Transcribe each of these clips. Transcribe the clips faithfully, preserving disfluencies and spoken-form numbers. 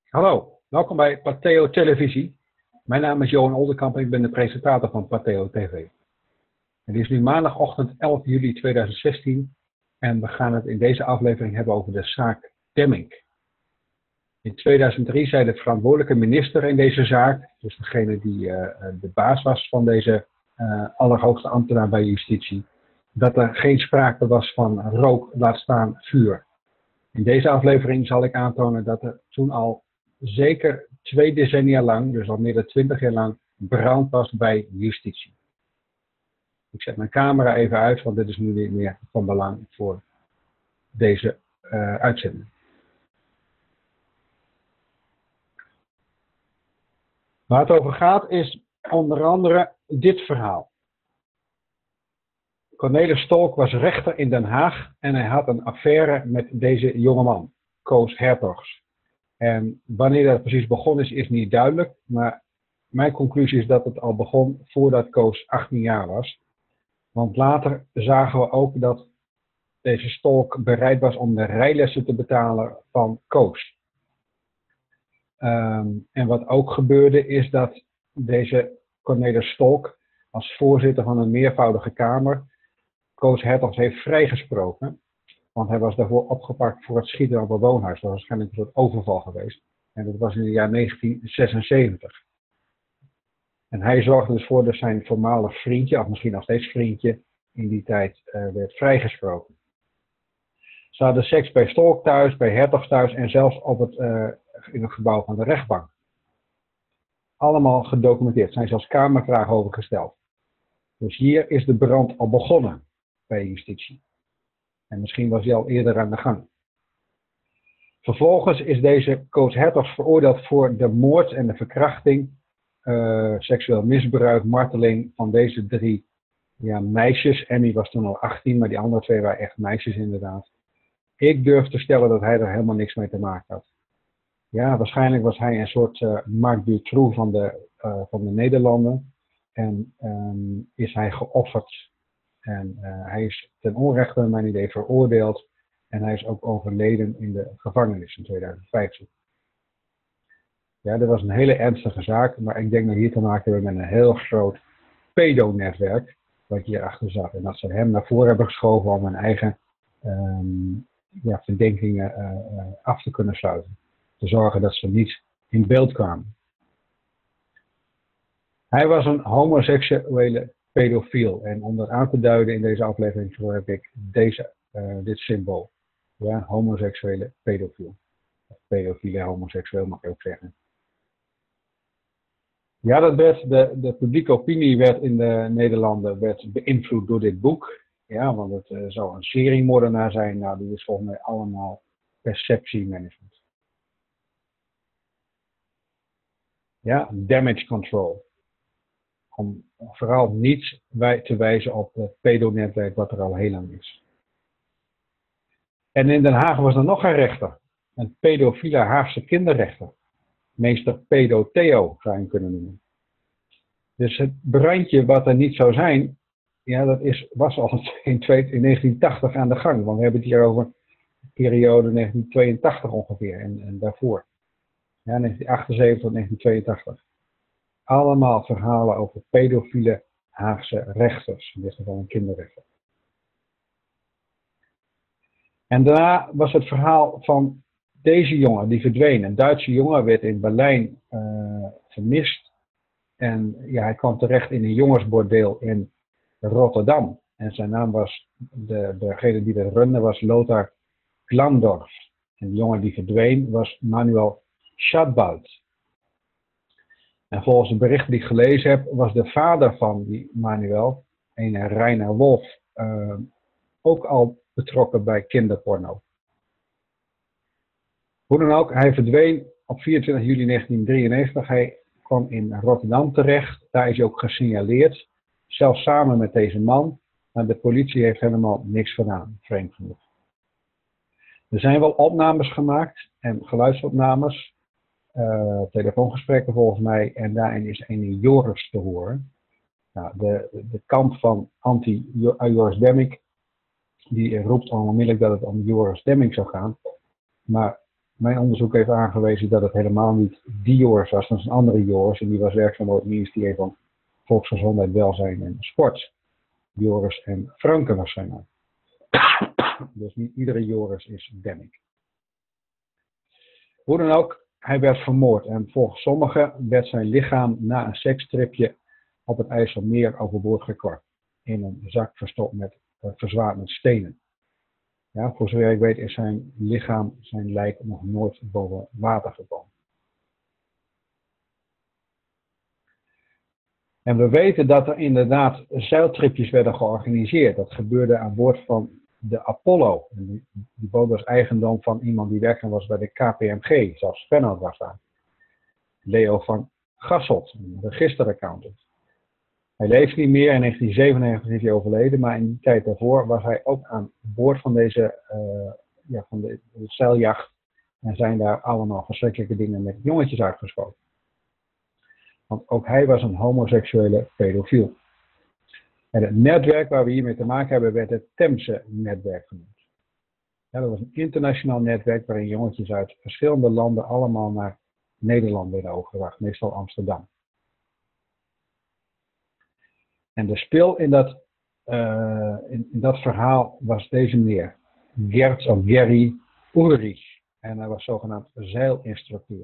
Hallo, welkom bij Pateo Televisie. Mijn naam is Johan Oldenkamp en ik ben de presentator van Pateo T V. Het is nu maandagochtend elf juli tweeduizend zestien en we gaan het in deze aflevering hebben over de zaak Demmink. In tweeduizend drie zei de verantwoordelijke minister in deze zaak, dus degene die uh, de baas was van deze uh, allerhoogste ambtenaar bij justitie, dat er geen sprake was van rook, laat staan vuur. In deze aflevering zal ik aantonen dat er toen al zeker twee decennia lang, dus al meer dan twintig jaar lang, brand was bij justitie. Ik zet mijn camera even uit, want dit is nu niet meer van belang voor deze uh, uitzending. Waar het over gaat is onder andere dit verhaal. Cornelis Stolk was rechter in Den Haag en hij had een affaire met deze jongeman, Koos Hertogs. En wanneer dat precies begonnen is, is niet duidelijk. Maar mijn conclusie is dat het al begon voordat Koos achttien jaar was. Want later zagen we ook dat deze Stolk bereid was om de rijlessen te betalen van Koos. Um, en wat ook gebeurde is dat deze Cornelis Stolk als voorzitter van een meervoudige kamer Koos Hertogs heeft vrijgesproken. Want hij was daarvoor opgepakt voor het schieten op een woonhuis. Dat was waarschijnlijk een soort overval geweest. En dat was in het jaar negentien zesenzeventig. En hij zorgde dus voor dat zijn voormalig vriendje, of misschien nog steeds vriendje, in die tijd uh, werd vrijgesproken. Ze hadden seks bij Stolk thuis, bij Hertogs thuis en zelfs op het, uh, in het gebouw van de rechtbank. Allemaal gedocumenteerd. Er zijn zelfs kamervragen over gesteld. Dus hier is de brand al begonnen bij justitie. En misschien was hij al eerder aan de gang. Vervolgens is deze Koos Hertogs veroordeeld voor de moord en de verkrachting, uh, seksueel misbruik, marteling van deze drie ja, meisjes. Emmy was toen al achttien, maar die andere twee waren echt meisjes inderdaad. Ik durf te stellen dat hij er helemaal niks mee te maken had. Ja, waarschijnlijk was hij een soort uh, Marc Dutroux van de, uh, van de Nederlanden. En um, is hij geofferd. En uh, hij is ten onrechte, naar mijn idee, veroordeeld. En hij is ook overleden in de gevangenis in tweeduizend vijftien. Ja, dat was een hele ernstige zaak. Maar ik denk dat we hier te maken hebben met een heel groot pedonetwerk. Wat hierachter zat. En dat ze hem naar voren hebben geschoven om hun eigen um, ja, verdenkingen uh, uh, af te kunnen sluiten. Te zorgen dat ze niet in beeld kwamen. Hij was een homoseksuele pedofiel. En om dat aan te duiden in deze aflevering heb ik deze, uh, dit symbool. Ja, homoseksuele pedofiel. Pedofiele homoseksueel mag ik ook zeggen. Ja, dat werd, de, de publieke opinie werd in de Nederlanden werd beïnvloed door dit boek. Ja, want het uh, zou een seriemoordenaar zijn. Nou, die is volgens mij allemaal perceptiemanagement. Ja, damage control. Om vooral niet te wijzen op het pedonetwerk wat er al heel lang is. En in Den Haag was er nog een rechter. Een pedofiele Haagse kinderrechter. Meester Pedo Theo zou je hem kunnen noemen. Dus het brandje wat er niet zou zijn, ja, dat is, was al in, in negentien tachtig aan de gang. Want we hebben het hier over de periode negentien tweeëntachtig ongeveer en, en daarvoor. Ja, negentien achtenzeventig tot negentien tweeëntachtig. Allemaal verhalen over pedofiele Haagse rechters. In dit geval een kinderrechter. En daarna was het verhaal van deze jongen die verdween. Een Duitse jongen werd in Berlijn uh, vermist. En ja, hij kwam terecht in een jongensbordeel in Rotterdam. En zijn naam was, de, degene die dat runde was Lothar Glandorf. En de jongen die verdween was Manuel Schadbald. En volgens de berichten die ik gelezen heb, was de vader van die Manuel, een Reiner Wolf, uh, ook al betrokken bij kinderporno. Hoe dan ook, hij verdween op vierentwintig juli negentien drieënnegentig. Hij kwam in Rotterdam terecht. Daar is hij ook gesignaleerd. Zelfs samen met deze man. Maar de politie heeft helemaal niks gedaan, vreemd genoeg. Er zijn wel opnames gemaakt en geluidsopnames. Uh, telefoongesprekken volgens mij. En daarin is een Joris te horen. Nou, de, de kant van anti-Joris Demmink. Die roept onmiddellijk dat het om Joris Demmink zou gaan. Maar mijn onderzoek heeft aangewezen dat het helemaal niet die Joris was, dat is een andere Joris. En die was werkzaam op het ministerie van Volksgezondheid, Welzijn en Sport. Joris en Franke was zijn naam. Dus niet iedere Joris is Demmink. Hoe dan ook, hij werd vermoord. En volgens sommigen werd zijn lichaam na een sekstripje op het IJsselmeer overboord gekwakt. In een zak verstopt met, uh, verzwaard met stenen. Ja, voor zover ik weet is zijn lichaam, zijn lijk nog nooit boven water gekomen. En we weten dat er inderdaad zeiltripjes werden georganiseerd. Dat gebeurde aan boord van de Apollo. En die, die boot was eigendom van iemand die werkzaam was bij de K P M G. Zelfs Vennoot was daar. Leo van Gasselt, een registeraccountant. Hij leeft niet meer, in negentien zevenennegentig is hij overleden, maar in die tijd daarvoor was hij ook aan boord van deze uh, ja, van de, de zeiljacht. En zijn daar allemaal verschrikkelijke dingen met jongetjes uitgeschoten. Want ook hij was een homoseksuele pedofiel. En het netwerk waar we hiermee te maken hebben werd het Temse-netwerk genoemd. Ja, dat was een internationaal netwerk waarin jongetjes uit verschillende landen allemaal naar Nederland werden overgebracht, meestal Amsterdam. En de spil in dat, uh, in, in dat verhaal was deze meneer, Gert of Gerry Ulrich. En hij was zogenaamd zeilinstructeur.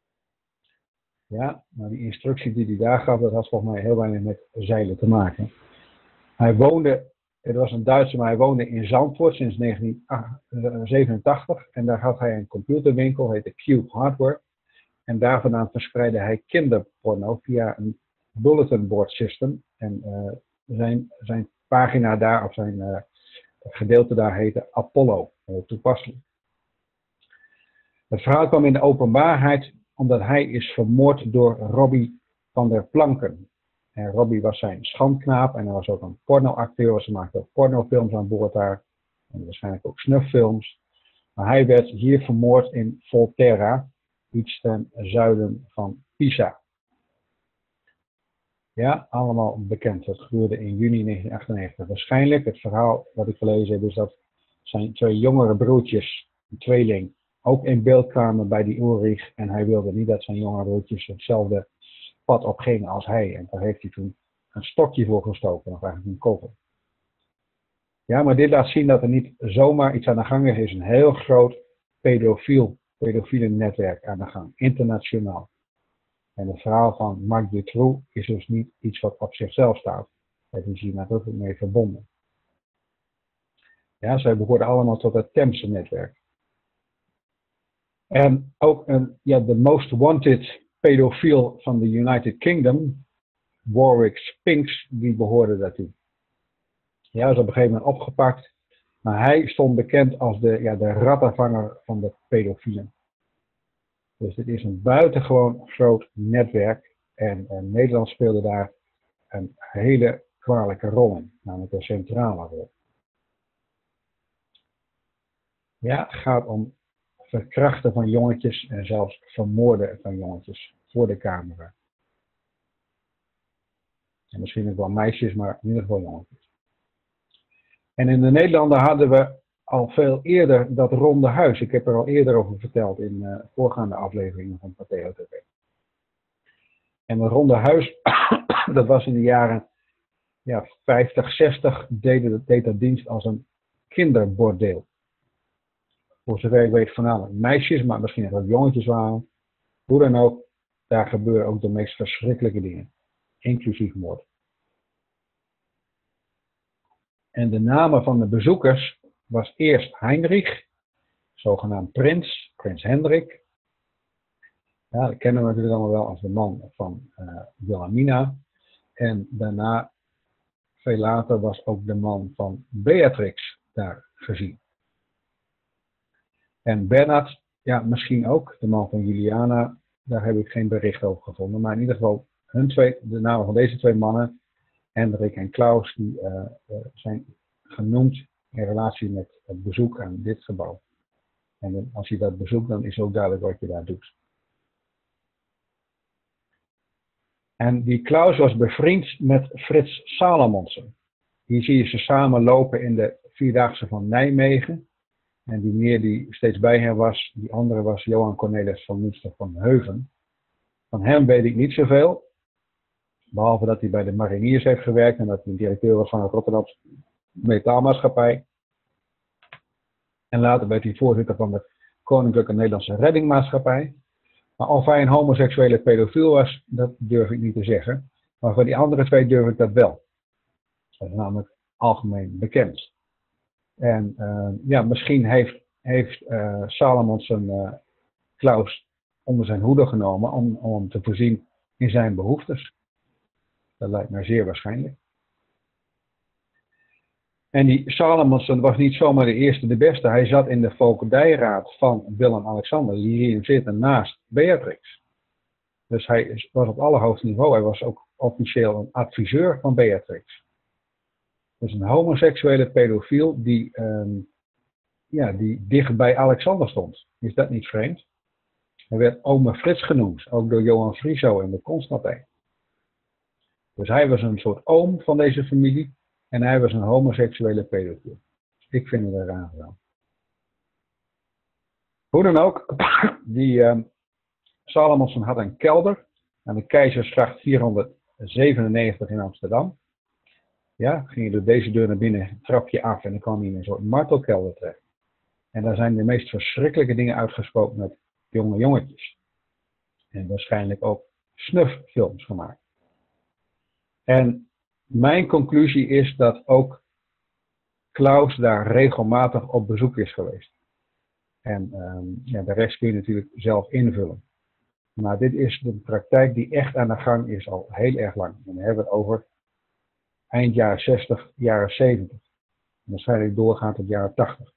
Ja, maar die instructie die hij daar gaf, dat had volgens mij heel weinig met zeilen te maken. Hij woonde, het was een Duitser, maar hij woonde in Zandvoort sinds negentien zevenentachtig. En daar had hij een computerwinkel, heette Cube Hardware. En daar vandaan verspreidde hij kinderporno via een bulletin board system. En uh, zijn, zijn pagina daar, of zijn uh, gedeelte daar heette Apollo, uh, toepasselijk. Het verhaal kwam in de openbaarheid omdat hij is vermoord door Robbie van der Planken. En Robbie was zijn schandknaap en hij was ook een pornoacteur. Ze maakte ook pornofilms aan boord daar. En waarschijnlijk ook snufffilms. Maar hij werd hier vermoord in Volterra, iets ten zuiden van Pisa. Ja, allemaal bekend. Dat gebeurde in juni negentien achtennegentig. Waarschijnlijk, het verhaal wat ik gelezen heb, is dat zijn twee jongere broertjes, een tweeling, ook in beeld kwamen bij die Ulrich. En hij wilde niet dat zijn jongere broertjes hetzelfde pad opgingen als hij. En daar heeft hij toen een stokje voor gestoken, of eigenlijk een kogel. Ja, maar dit laat zien dat er niet zomaar iets aan de gang is. Er is een heel groot pedofiel, pedofiele netwerk aan de gang, internationaal. En het verhaal van Marc Dutroux is dus niet iets wat op zichzelf staat. Het is hier natuurlijk mee verbonden. Ja, zij behoorden allemaal tot het Temse netwerk. En ook een, ja, de most wanted pedofiel van de United Kingdom, Warwick Spinks, die behoorde daartoe. Ja, is op een gegeven moment opgepakt. Maar hij stond bekend als de, ja, de rattenvanger van de pedofielen. Dus dit is een buitengewoon groot netwerk. En, en Nederland speelde daar een hele kwalijke rol in. Namelijk een centrale rol. Ja, het gaat om verkrachten van jongetjes en zelfs vermoorden van jongetjes voor de camera. En misschien ook wel meisjes, maar in ieder geval jongetjes. En in de Nederlanden hadden we al veel eerder dat ronde huis. Ik heb er al eerder over verteld in uh, voorgaande afleveringen van Pateo T V. En het ronde huis, dat was in de jaren ja, vijftig, zestig, deed, deed dat dienst als een kinderbordeel. Voor zover ik weet voornamelijk meisjes, maar misschien ook jongetjes waren. Hoe dan ook, daar gebeuren ook de meest verschrikkelijke dingen. Inclusief moord. En de namen van de bezoekers was eerst Heinrich, zogenaamd prins, prins Hendrik. Ja, dat kennen we natuurlijk allemaal wel als de man van uh, Wilhelmina. En daarna, veel later, was ook de man van Beatrix daar gezien. En Bernhard, ja, misschien ook, de man van Juliana, daar heb ik geen bericht over gevonden. Maar in ieder geval, hun twee, de namen van deze twee mannen, Hendrik en Klaus, die uh, uh, zijn genoemd in relatie met het bezoek aan dit gebouw. En als je dat bezoekt, dan is ook duidelijk wat je daar doet. En die Klaus was bevriend met Frits Salomonsen. Hier zie je ze samen lopen in de Vierdaagse van Nijmegen. En die meneer die steeds bij hem was, die andere was Johan Cornelis van Münster van Heuven. Van hem weet ik niet zoveel. Behalve dat hij bij de mariniers heeft gewerkt en dat hij directeur was van de Rotterdamse Metaalmaatschappij. En later werd hij voorzitter van de Koninklijke Nederlandse Reddingmaatschappij. Maar of hij een homoseksuele pedofiel was, dat durf ik niet te zeggen. Maar voor die andere twee durf ik dat wel. Dat is namelijk algemeen bekend. En uh, ja, misschien heeft, heeft uh, Salomonsen uh, Klaus onder zijn hoede genomen om, om hem te voorzien in zijn behoeftes. Dat lijkt mij zeer waarschijnlijk. En die Salomonsen was niet zomaar de eerste, de beste. Hij zat in de voogdijraad van Willem-Alexander, die hier zitten naast Beatrix. Dus hij was op allerhoogste niveau. Hij was ook officieel een adviseur van Beatrix. Dus een homoseksuele pedofiel die, um, ja, die dicht bij Alexander stond. Is dat niet vreemd? Hij werd ome Frits genoemd, ook door Johan Frieso en de Constantijn. Dus hij was een soort oom van deze familie en hij was een homoseksuele pedofiel. Ik vind het er raar aan. Hoe dan ook, die um, Salomonsen had een kelder aan de Keizersgracht vierhonderdzevenennegentig in Amsterdam. Ja, ging je door deze deur naar binnen, een trapje af en dan kwam hij in een soort martelkelder terecht. En daar zijn de meest verschrikkelijke dingen uitgesproken met jonge jongetjes. En waarschijnlijk ook snuffilms gemaakt. En mijn conclusie is dat ook Klaus daar regelmatig op bezoek is geweest. En um, ja, de rest kun je natuurlijk zelf invullen. Maar dit is de praktijk die echt aan de gang is al heel erg lang. En dan hebben we het over eind jaren zestig, jaren zeventig. En waarschijnlijk doorgaat tot jaren tachtig.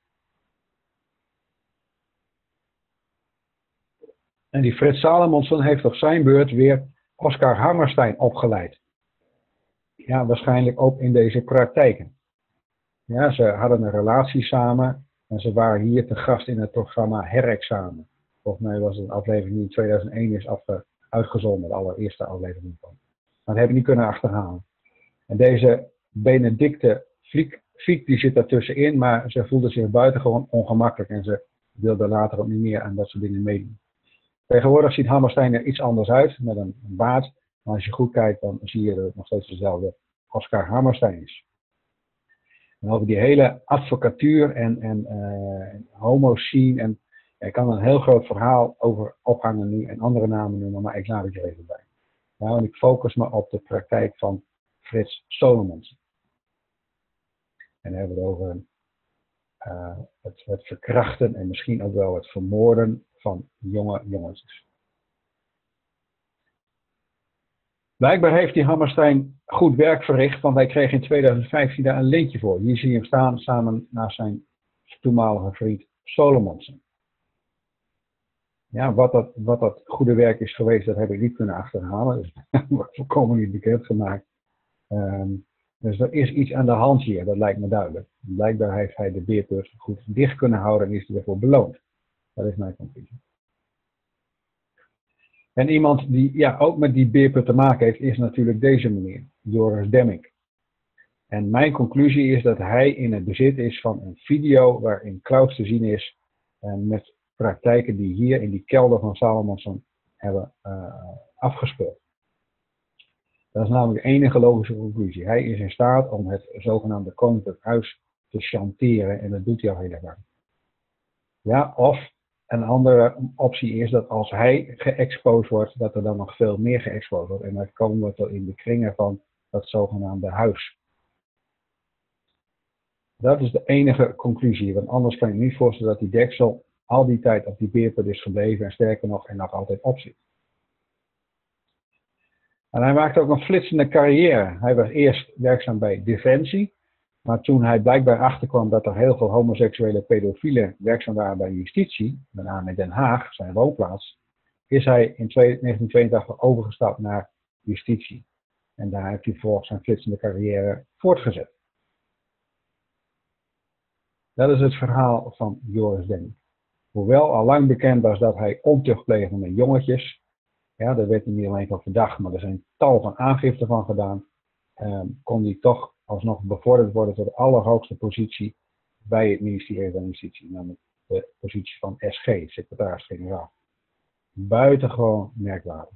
En die Frits Salomonsen heeft op zijn beurt weer Oscar Hammerstein opgeleid. Ja, waarschijnlijk ook in deze praktijken. Ja, ze hadden een relatie samen en ze waren hier te gast in het programma Herexamen. Volgens mij was het een aflevering die in tweeduizend één is afge- uitgezonden, de allereerste aflevering van. Maar dat heb ik niet kunnen achterhalen. En deze Benedicte Fiek, Fiek die zit daartussenin, maar ze voelde zich buitengewoon ongemakkelijk en ze wilde later ook niet meer aan dat soort dingen meedoen. Tegenwoordig ziet Hammerstein er iets anders uit, met een, een baard. Maar als je goed kijkt, dan zie je dat het nog steeds dezelfde Oscar Hammerstein is. En over die hele advocatuur en, en uh, homo-scene. En ja, ik kan een heel groot verhaal over ophangen nu en andere namen noemen, maar ik laat het er even bij. Ja, en ik focus me op de praktijk van Frits Salomonsen. En dan hebben we het over uh, het, het verkrachten en misschien ook wel het vermoorden van jonge jongetjes. Blijkbaar heeft die Hammerstein goed werk verricht, want hij kreeg in tweeduizend vijftien daar een lintje voor. Hier zie je hem staan samen naast zijn toenmalige vriend Salomonsen. Ja, wat dat, wat dat goede werk is geweest, dat heb ik niet kunnen achterhalen. Dus dat wordt volkomen niet bekendgemaakt. Um, dus er is iets aan de hand hier, dat lijkt me duidelijk. Blijkbaar heeft hij de beerput goed dicht kunnen houden en is hij ervoor beloond. Dat is mijn conclusie. En iemand die ja, ook met die beerput te maken heeft, is natuurlijk deze meneer, Joris Demmink. En mijn conclusie is dat hij in het bezit is van een video waarin Klaus te zien is uh, met praktijken die hier in die kelder van Salomonsen hebben uh, afgespeeld. Dat is namelijk de enige logische conclusie. Hij is in staat om het zogenaamde koninklijk huis te chanteren en dat doet hij al heel erg lang. Ja, of een andere optie is dat als hij geëxposed wordt, dat er dan nog veel meer geëxposed wordt. En dan komen we tot in de kringen van dat zogenaamde huis. Dat is de enige conclusie, want anders kan je niet voorstellen dat die deksel al die tijd op die beerput is gebleven en sterker nog er nog altijd op zit. En hij maakte ook een flitsende carrière. Hij was eerst werkzaam bij Defensie, maar toen hij blijkbaar achterkwam dat er heel veel homoseksuele pedofielen werkzaam waren bij justitie, met name in Den Haag, zijn woonplaats, is hij in negentien tweeëntachtig overgestapt naar justitie. En daar heeft hij volgens zijn flitsende carrière voortgezet. Dat is het verhaal van Joris Demmink. Hoewel al lang bekend was dat hij ontucht pleegde met jongetjes, ja, daar werd hij niet alleen van verdacht, maar er zijn tal van aangiften van gedaan, um, kon hij toch alsnog bevorderd worden tot de allerhoogste positie bij het ministerie van Justitie, namelijk de positie van S G, secretaris-generaal. Buitengewoon merkwaardig.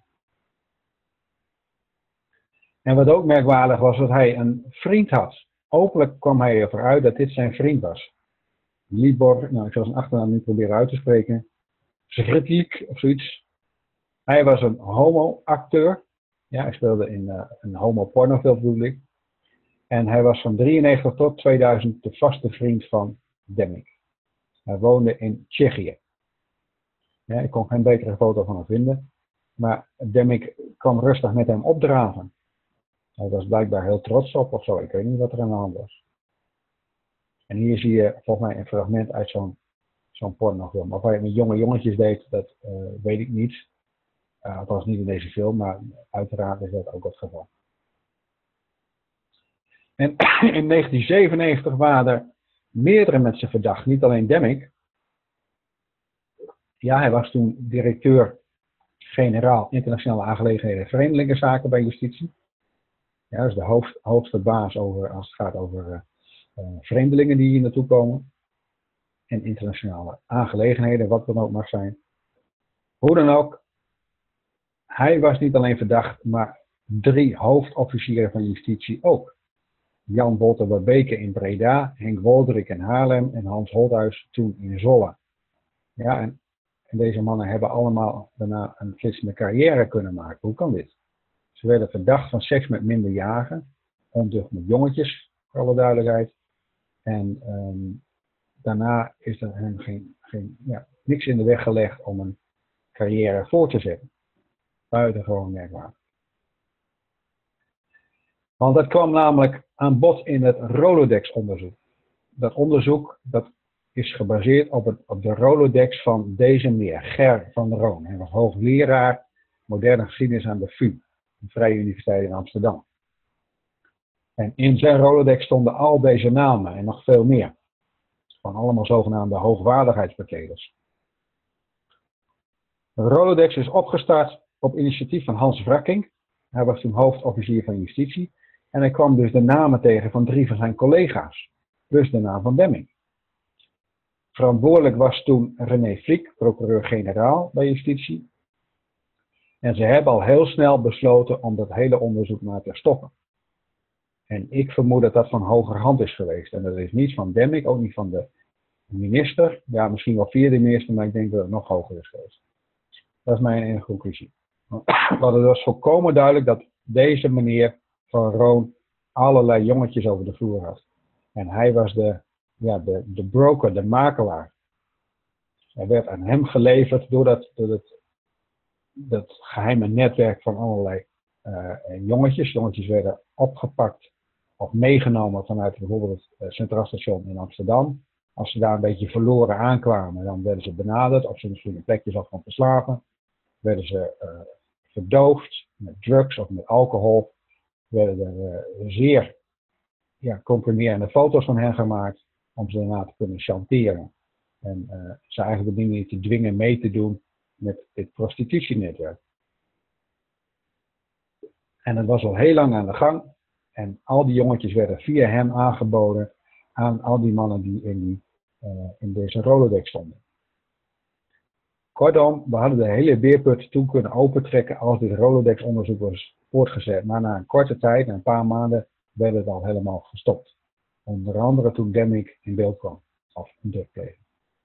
En wat ook merkwaardig was, dat hij een vriend had. Openlijk kwam hij ervoor uit dat dit zijn vriend was. Libor, nou ik zal zijn achternaam nu proberen uit te spreken. Schritlik of zoiets. Hij was een homo-acteur. Ja, hij speelde in uh, een homo-pornofilm bedoel ik. En hij was van drieënnegentig tot tweeduizend de vaste vriend van Demmink. Hij woonde in Tsjechië. Ja, ik kon geen betere foto van hem vinden. Maar Demmink kwam rustig met hem opdraven. Hij was blijkbaar heel trots op of zo. Ik weet niet wat er aan de hand was. En hier zie je volgens mij een fragment uit zo'n zo'n pornofilm. Of hij het met jonge jongetjes deed, dat uh, weet ik niet. Uh, althans niet in deze film, maar uiteraard is dat ook het geval. En in negentien zevenennegentig waren er meerdere mensen verdacht. Niet alleen Demmink. Ja, hij was toen directeur-generaal internationale aangelegenheden en vreemdelingenzaken bij justitie. Ja, dat is de hoofd, hoogste baas over, als het gaat over uh, uh, vreemdelingen die hier naartoe komen. En internationale aangelegenheden, wat dan ook mag zijn. Hoe dan ook, hij was niet alleen verdacht, maar drie hoofdofficieren van justitie ook. Jan Bolte-Barbeke in Breda, Henk Wolderik in Haarlem en Hans Holthuis toen in Zwolle. Ja, en, en deze mannen hebben allemaal daarna een flitsende carrière kunnen maken. Hoe kan dit? Ze werden verdacht van seks met minderjarigen, ontucht met jongetjes, voor alle duidelijkheid. En um, daarna is er hen geen, geen, ja, niks in de weg gelegd om een carrière voor te zetten. Buitengewoon merkwaardig. Want dat kwam namelijk aan bod in het Rolodex-onderzoek. Dat onderzoek dat is gebaseerd op, het, op de Rolodex van deze meneer, Ger van der Roon. Hij was hoogleraar moderne geschiedenis aan de V U, de Vrije Universiteit in Amsterdam. En in zijn Rolodex stonden al deze namen en nog veel meer. Van allemaal zogenaamde hoogwaardigheidsbekleders. De Rolodex is opgestart op initiatief van Hans Wrakking. Hij was toen hoofdofficier van justitie. En hij kwam dus de namen tegen van drie van zijn collega's. Plus de naam van Demmink. Verantwoordelijk was toen René Fliek, procureur-generaal bij justitie. En ze hebben al heel snel besloten om dat hele onderzoek maar te stoppen. En ik vermoed dat dat van hogerhand is geweest. En dat is niet van Demmink, ook niet van de minister. Ja, misschien wel via de minister, maar ik denk dat het nog hoger is geweest. Dat is mijn enige conclusie. Want het was volkomen duidelijk dat deze meneer Van Roon allerlei jongetjes over de vloer had. En hij was de, ja, de, de broker, de makelaar. Hij werd aan hem geleverd door dat, door dat, dat geheime netwerk van allerlei uh, jongetjes. Jongetjes werden opgepakt of meegenomen vanuit bijvoorbeeld het Centraal Station in Amsterdam. Als ze daar een beetje verloren aankwamen, dan werden ze benaderd. Of ze misschien een plekje zat van te slapen. Werden ze uh, verdoofd met drugs of met alcohol. Werden er uh, zeer ja, comprimerende foto's van hen gemaakt. Om ze daarna te kunnen chanteren. En uh, ze eigenlijk op die manier te dwingen mee te doen met dit prostitutienetwerk. En dat was al heel lang aan de gang. En al die jongetjes werden via hem aangeboden aan al die mannen die in, die, uh, in deze Rolodex stonden. Kortom, we hadden de hele beerput toen kunnen opentrekken als dit Rolodex-onderzoek was voortgezet. Maar na een korte tijd, na een paar maanden, werd het al helemaal gestopt. Onder andere toen Demmink in beeld kwam, of een drugpleger.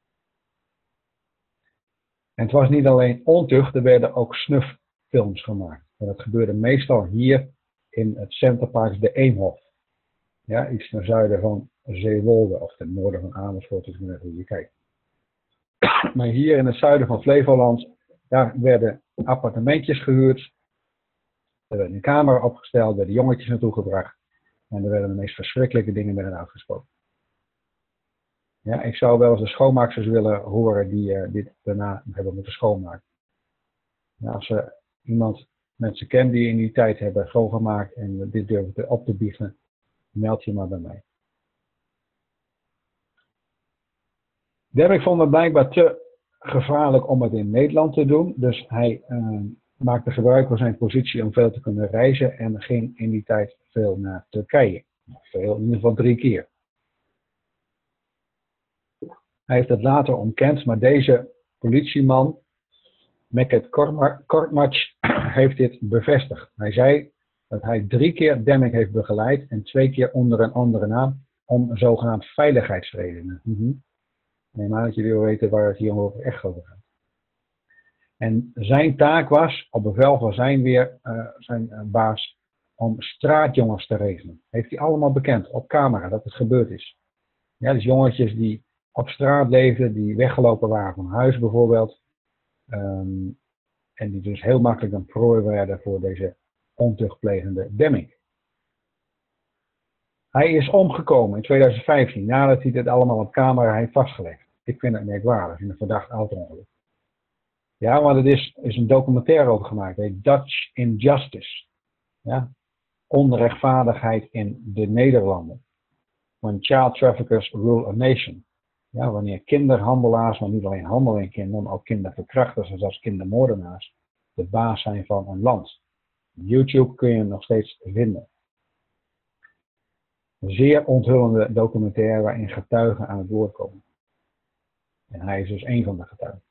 En het was niet alleen ontucht, er werden ook snufffilms gemaakt. En dat gebeurde meestal hier in het Centerparks de Eemhof. Ja, iets ten zuiden van Zeewolde, of ten noorden van Amersfoort, als je net hoe je kijkt. Maar hier in het zuiden van Flevoland, daar werden appartementjes gehuurd. Er werd een camera opgesteld, werden jongetjes naartoe gebracht. En er werden de meest verschrikkelijke dingen met hen uitgesproken. Ja, ik zou wel eens de schoonmaaksters willen horen die uh, dit daarna hebben moeten schoonmaken. Ja, als er iemand mensen kent die in die tijd hebben schoongemaakt en uh, dit durven op te biechten, meld je maar bij mij. Demmink vond het blijkbaar te gevaarlijk om het in Nederland te doen. Dus hij uh, maakte gebruik van zijn positie om veel te kunnen reizen en ging in die tijd veel naar Turkije. Veel, in ieder geval drie keer. Hij heeft het later ontkend, maar deze politieman, Meket Korkmaz, heeft dit bevestigd. Hij zei dat hij drie keer Demming heeft begeleid en twee keer onder een andere naam om zogenaamd veiligheidsredenen. Mm-hmm. Nee, maar dat jullie wil weten waar het hier over echt over gaat. En zijn taak was, op bevel van zijn, weer, uh, zijn uh, baas, om straatjongens te regelen. Heeft hij allemaal bekend, op camera, dat het gebeurd is. Ja, dus jongetjes die op straat leefden, die weggelopen waren van huis bijvoorbeeld. Um, en die dus heel makkelijk een prooi werden voor deze ontuchtplegende Demming. Hij is omgekomen in tweeduizend vijftien, nadat hij dit allemaal op camera heeft vastgelegd. Ik vind het merkwaardig, in een verdacht auto-ongeluk. Ja, maar er is, is een documentaire over gemaakt, het heet Dutch Injustice. Ja? Onrechtvaardigheid in de Nederlanden. When child traffickers rule a nation. Ja, wanneer kinderhandelaars, maar niet alleen handel in kinderen, maar ook kinderverkrachters en zelfs kindermoordenaars, de baas zijn van een land. Op YouTube kun je hem nog steeds vinden. Een zeer onthullende documentaire waarin getuigen aan het woord komen. En hij is dus één van de getuigen.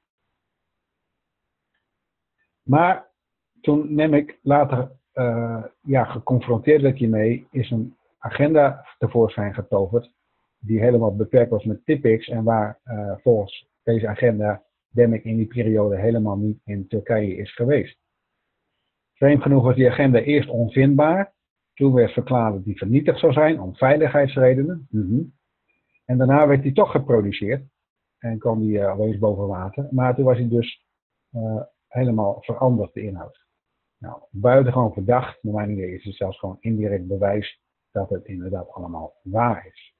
Maar toen Nemik later uh, ja, geconfronteerd werd hiermee, is een agenda tevoorschijn getoverd die helemaal beperkt was met Tipp-X en waar uh, volgens deze agenda Demming in die periode helemaal niet in Turkije is geweest. Vreemd genoeg was die agenda eerst onvindbaar, toen werd verklaard dat die vernietigd zou zijn om veiligheidsredenen. Mm-hmm. En daarna werd die toch geproduceerd en kwam die uh, alweer boven water, maar toen was hij dus uh, helemaal veranderd, de inhoud. Nou, buitengewoon verdacht, naar mijn idee is het zelfs gewoon indirect bewijs dat het inderdaad allemaal waar is.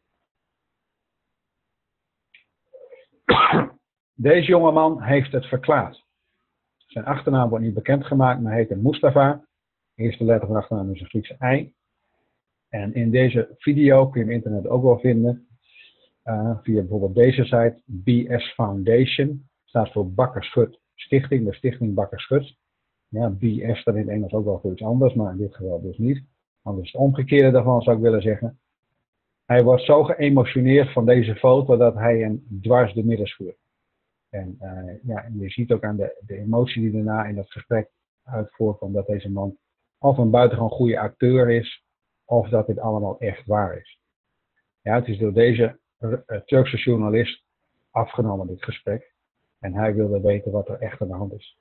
Deze jongeman heeft het verklaard. Zijn achternaam wordt niet bekendgemaakt, maar hij heet Mustafa. De eerste letter van de achternaam is een Griekse ei. En in deze video kun je op internet ook wel vinden. Uh, via bijvoorbeeld deze site, B S Foundation. Staat voor Bakker-Schut Stichting, de Stichting Bakker-Schut. Ja, B S staat in het Engels ook wel voor iets anders, maar in dit geval dus niet. Anders het omgekeerde daarvan zou ik willen zeggen. Hij wordt zo geëmotioneerd van deze foto dat hij hem dwars de midden schuurt. En, uh, ja, en je ziet ook aan de, de emotie die daarna in dat gesprek uit voorkomt dat deze man of een buitengewoon goede acteur is, of dat dit allemaal echt waar is. Ja, het is door deze uh, Turkse journalist afgenomen, dit gesprek. En hij wilde weten wat er echt aan de hand is.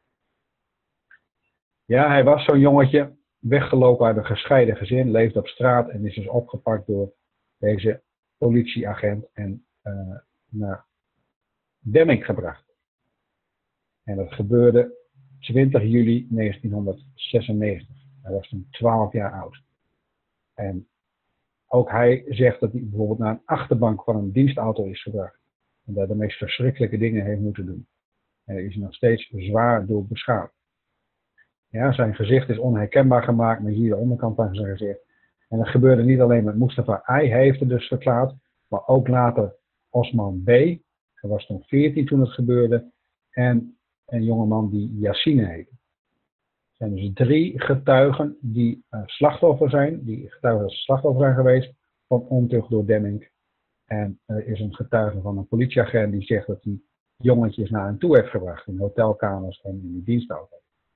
Ja, hij was zo'n jongetje, weggelopen uit een gescheiden gezin, leefde op straat en is dus opgepakt door deze politieagent en uh, naar Demming gebracht. En dat gebeurde twintig juli negentienhonderdzesennegentig. Hij was toen twaalf jaar oud. En ook hij zegt dat hij bijvoorbeeld naar een achterbank van een dienstauto is gebracht. En daar de meest verschrikkelijke dingen heeft moeten doen. En hij is nog steeds zwaar door beschaamd. Ja, zijn gezicht is onherkenbaar gemaakt, maar hier de onderkant van zijn gezicht. En dat gebeurde niet alleen met Mustafa. Hij heeft het dus verklaard, maar ook later Osman B. Hij was toen veertien toen het gebeurde. En een jongeman die Yassine heette. Er zijn dus drie getuigen die uh, slachtoffer zijn, die getuigen als slachtoffer zijn geweest van ontucht door Demming. En er is een getuige van een politieagent die zegt dat hij jongetjes naar hen toe heeft gebracht in hotelkamers en in die dienstauto.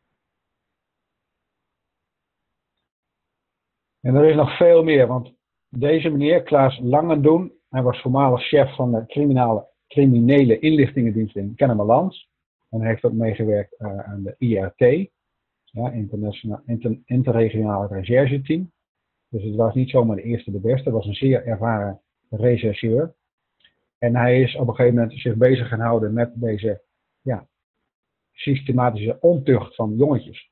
En er is nog veel meer, want deze meneer, Klaas Langendoen, hij was voormalig chef van de criminele, criminele inlichtingendienst in Kennemerland. En hij heeft ook meegewerkt uh, aan de I R T, ja, Internationaal Inter, Interregionale Rechercheteam. Dus het was niet zomaar de eerste de beste, het was een zeer ervaren rechercheur. En hij is op een gegeven moment zich bezig gaan houden met deze ja, systematische ontucht van jongetjes.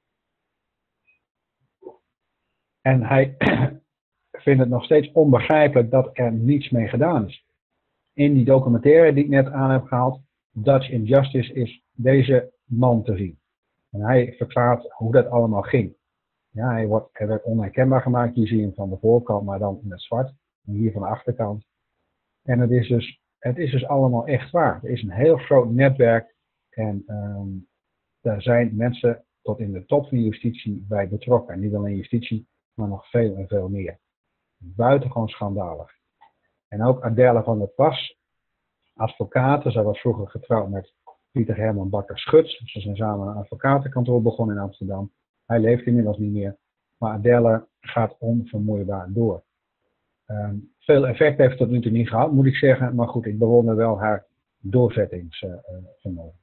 En hij vindt het nog steeds onbegrijpelijk dat er niets mee gedaan is. In die documentaire die ik net aan heb gehaald, Dutch Injustice, is deze man te zien. En hij verklaart hoe dat allemaal ging. Ja, hij, wordt, hij werd onherkenbaar gemaakt. Hier zie je hem van de voorkant, maar dan in het zwart. En hier van de achterkant. En het is dus, het is dus allemaal echt waar. Er is een heel groot netwerk. En um, daar zijn mensen tot in de top van de justitie bij betrokken. En niet alleen justitie, maar nog veel en veel meer. Buitengewoon schandalig. En ook Adèle van der Pas, advocaten. Zij was vroeger getrouwd met Pieter Herman Bakker-Schut. Ze zijn samen een advocatenkantoor begonnen in Amsterdam. Hij leeft inmiddels niet meer. Maar Adele gaat onvermoeibaar door. Um, veel effect heeft het tot nu toe niet gehad, moet ik zeggen. Maar goed, ik bewonder wel haar doorzettingsvermogen.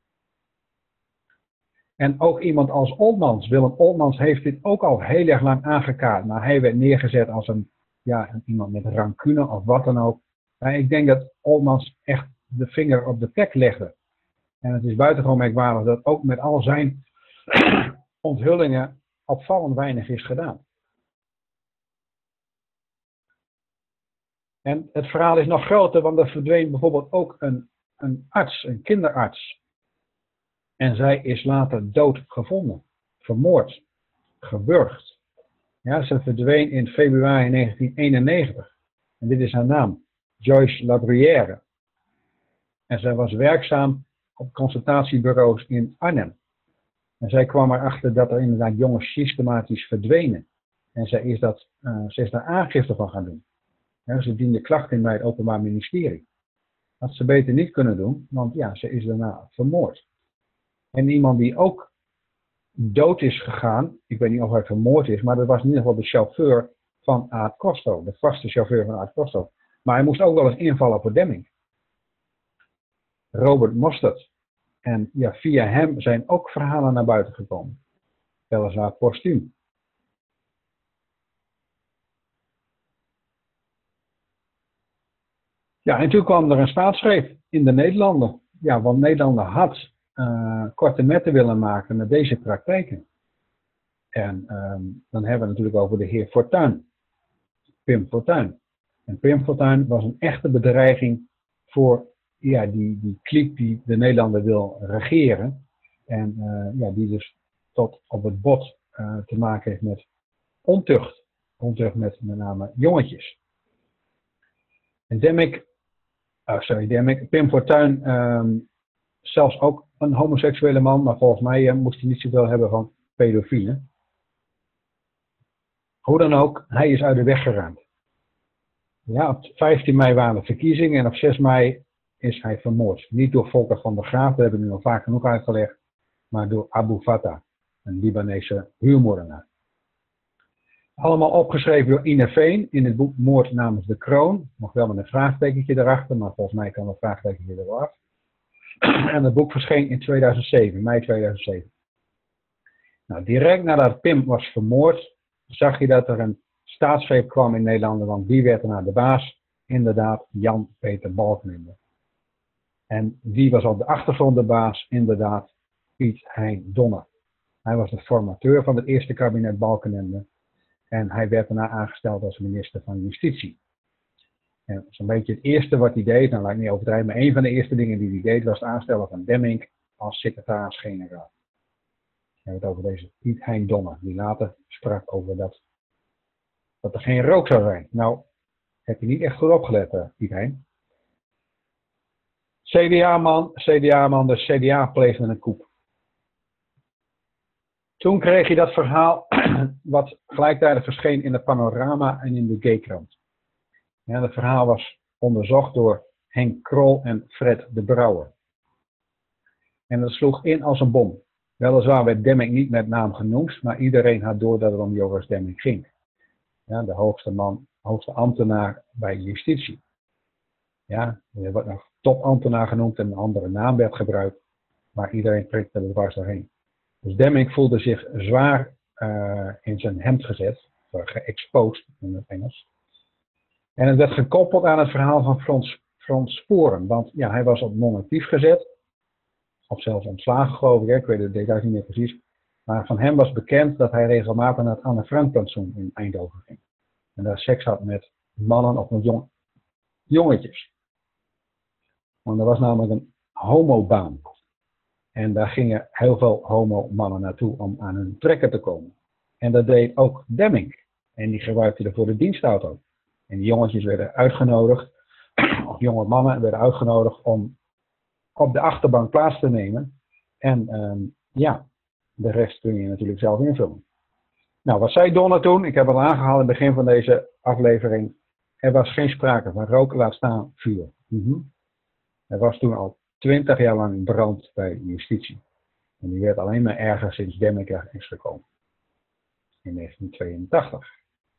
En ook iemand als Oltmans, Willem Oltmans, heeft dit ook al heel erg lang aangekaart. Maar hij werd neergezet als een, ja, iemand met rancune of wat dan ook. Maar ik denk dat Oltmans echt de vinger op de plek legde. En het is buitengewoon merkwaardig dat ook met al zijn onthullingen opvallend weinig is gedaan. En het verhaal is nog groter, want er verdween bijvoorbeeld ook een, een arts, een kinderarts. En zij is later dood gevonden, vermoord, gewurgd. Ja, ze verdween in februari negentien eenennegentig. En dit is haar naam, Joyce Labruyère. En zij was werkzaam op consultatiebureaus in Arnhem. En zij kwam erachter dat er inderdaad jongens systematisch verdwenen. En zij is, dat, uh, zij is daar aangifte van gaan doen. Ja, ze diende klacht in bij het Openbaar Ministerie. Dat had ze beter niet kunnen doen, want ja, ze is daarna vermoord. En iemand die ook dood is gegaan, ik weet niet of hij vermoord is, maar dat was in ieder geval de chauffeur van Aad Costo, de vaste chauffeur van Aad Costo. Maar hij moest ook wel eens invallen voor Demmink. Robert Mostert. En ja, via hem zijn ook verhalen naar buiten gekomen. Weliswaar postuum. Ja, en toen kwam er een staatsgreep in de Nederlanden. Ja, want Nederlanden had uh, korte metten willen maken met deze praktijken. En um, dan hebben we het natuurlijk over de heer Fortuyn. Pim Fortuyn. En Pim Fortuyn was een echte bedreiging voor ja, die, die kliek die de Nederlanden wil regeren. En uh, ja, die dus tot op het bot uh, te maken heeft met ontucht. Ontucht met met name jongetjes. En Demmink, oh sorry, Demmink, Pim Fortuyn, um, zelfs ook een homoseksuele man, maar volgens mij uh, moest hij niet zoveel hebben van pedofielen. Hoe dan ook, hij is uit de weg geruimd. Ja, op vijftien mei waren de verkiezingen en op zes mei is hij vermoord. Niet door Volker van der Graaf, dat heb ik nu al vaak genoeg uitgelegd, maar door Abu Fattah, een Libanese huurmoordenaar. Allemaal opgeschreven door Ine Veen in het boek Moord namens de Kroon. Nog wel met een vraagtekentje erachter, maar volgens mij kan dat vraagtekentje er wel af. En het boek verscheen in tweeduizend zeven, mei tweeduizend zeven. Nou, direct nadat Pim was vermoord, zag je dat er een staatsgreep kwam in Nederland, want wie werd er naar de baas? Inderdaad, Jan-Peter Balkenende. En wie was op de achtergrond de baas? Inderdaad, Piet Hein Donner. Hij was de formateur van het eerste kabinet Balkenende. En hij werd daarna aangesteld als minister van Justitie. En zo'n beetje het eerste wat hij deed, nou laat ik niet overdrijven, maar een van de eerste dingen die hij deed was het aanstellen van Demmink als secretaris-generaal. We hebben het over deze Piet Hein Donner, die later sprak over dat, dat er geen rook zou zijn. Nou, heb je niet echt goed opgelet, uh, Piet Hein. C D A-man, C D A-man, de C D A pleegde een coup. Toen kreeg je dat verhaal wat gelijktijdig verscheen in het Panorama en in de Gaykrant. Ja, dat verhaal was onderzocht door Henk Krol en Fred de Brouwer. En dat sloeg in als een bom. Weliswaar werd Demmink niet met naam genoemd, maar iedereen had door dat het om Joris Demmink ging. Ja, de hoogste man, hoogste ambtenaar bij justitie. Ja, er wordt nog topambtenaar genoemd en een andere naam werd gebruikt, maar iedereen prikte er dwars doorheen. Dus Demmink voelde zich zwaar uh, in zijn hemd gezet, geëxposed in het Engels. En het werd gekoppeld aan het verhaal van Frans, Frans Sporen, want ja, hij was op non-actief gezet, of zelfs ontslagen geloof ik, hè? Ik weet de details niet meer precies. Maar van hem was bekend dat hij regelmatig naar het Anne Frank plantsoen in Eindhoven ging. En daar seks had met mannen of met jong, jongetjes. Want er was namelijk een homobaan. En daar gingen heel veel homo-mannen naartoe om aan hun trekken te komen. En dat deed ook Demmink. En die gebruikte er voor de dienstauto. En die jongetjes werden uitgenodigd, of jonge mannen werden uitgenodigd om op de achterbank plaats te nemen. En um, ja, de rest kun je natuurlijk zelf invullen. Nou, wat zei Donner toen? Ik heb het al aangehaald in het begin van deze aflevering. Er was geen sprake van rook, laat staan vuur. Mm-hmm. Er was toen al twintig jaar lang brand bij justitie. En die werd alleen maar erger sinds Demmeke is gekomen. In negentien tweeëntachtig.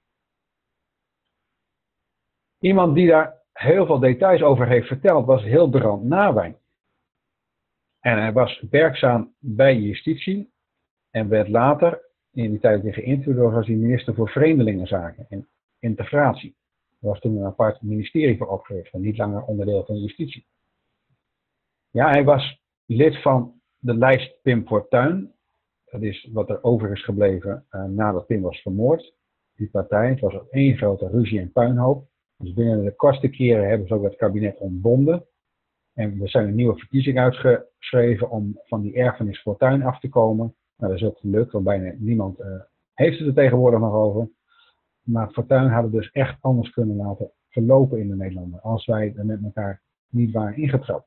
Iemand die daar heel veel details over heeft verteld was Hildebrand Nawijn. En hij was werkzaam bij justitie en werd later, in die tijd weer geïnterviewd, als hij minister voor Vreemdelingenzaken en Integratie. Er was toen een apart ministerie voor opgericht en niet langer onderdeel van justitie. Ja, hij was lid van de lijst Pim Fortuyn. Dat is wat er over is gebleven uh, nadat Pim was vermoord. Die partij, het was ook één grote ruzie en puinhoop. Dus binnen de kortste keren hebben ze ook het kabinet ontbonden. En er zijn een nieuwe verkiezingen uitgeschreven om van die erfenis Fortuyn af te komen. Nou, dat is ook gelukt, want bijna niemand uh, heeft het er tegenwoordig nog over. Maar Fortuyn had het dus echt anders kunnen laten verlopen in de Nederlanden, als wij er met elkaar niet waren ingetrapt.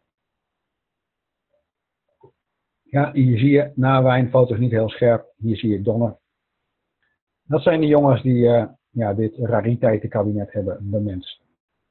Ja, hier zie je Nawijn, foto's niet heel scherp, hier zie je Donner. Dat zijn de jongens die uh, ja, dit rariteitenkabinet hebben bemenst.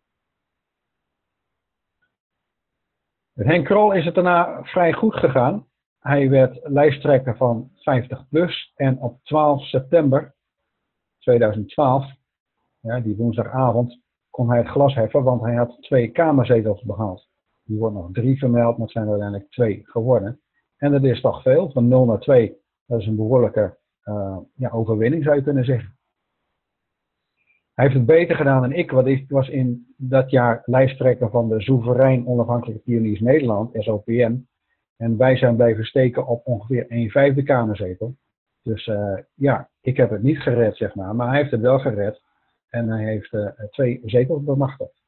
Met Henk Krol is het daarna vrij goed gegaan. Hij werd lijsttrekker van vijftig plus en op twaalf september tweeduizend twaalf, ja, die woensdagavond, kon hij het glas heffen, want hij had twee kamerzetels behaald. Die wordt nog drie vermeld, maar het zijn er uiteindelijk twee geworden. En dat is toch veel, van nul naar twee, dat is een behoorlijke uh, ja, overwinning zou je kunnen zeggen. Hij heeft het beter gedaan dan ik, want ik was in dat jaar lijsttrekker van de Soeverein Onafhankelijke Pioniers Nederland, S O P N. En wij zijn blijven steken op ongeveer een vijfde kamerzetel. Dus uh, ja, ik heb het niet gered, zeg maar, maar hij heeft het wel gered. En hij heeft uh, twee zetels bemachtigd.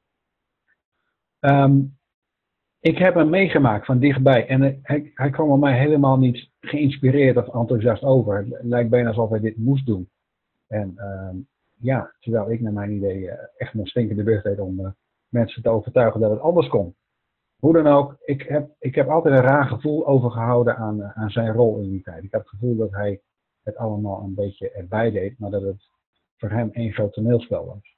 Um, ik heb hem meegemaakt van dichtbij en uh, hij, hij kwam op mij helemaal niet geïnspireerd of enthousiast over. Het lijkt bijna alsof hij dit moest doen. En uh, ja, terwijl ik naar mijn idee uh, echt mijn stinkende best deed om uh, mensen te overtuigen dat het anders kon. Hoe dan ook, ik heb, ik heb altijd een raar gevoel overgehouden aan, uh, aan zijn rol in die tijd. Ik heb het gevoel dat hij het allemaal een beetje erbij deed, maar dat het voor hem één groot toneelspel was.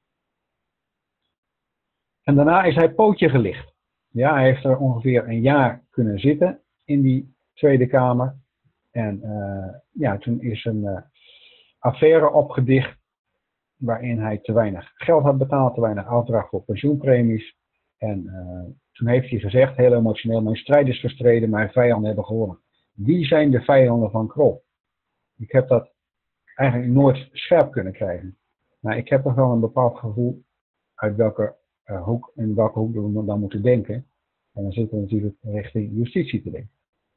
En daarna is hij pootje gelicht. Ja, hij heeft er ongeveer een jaar kunnen zitten in die Tweede Kamer. En uh, ja, toen is een uh, affaire opgedicht waarin hij te weinig geld had betaald, te weinig afdracht voor pensioenpremies. En uh, toen heeft hij gezegd, heel emotioneel, mijn strijd is verstreden, mijn vijanden hebben gewonnen. Wie zijn de vijanden van Krol? Ik heb dat eigenlijk nooit scherp kunnen krijgen. Maar ik heb toch wel een bepaald gevoel uit welke uh, hoek, in welke hoek we dan moeten denken. En dan zitten we natuurlijk richting justitie te denken.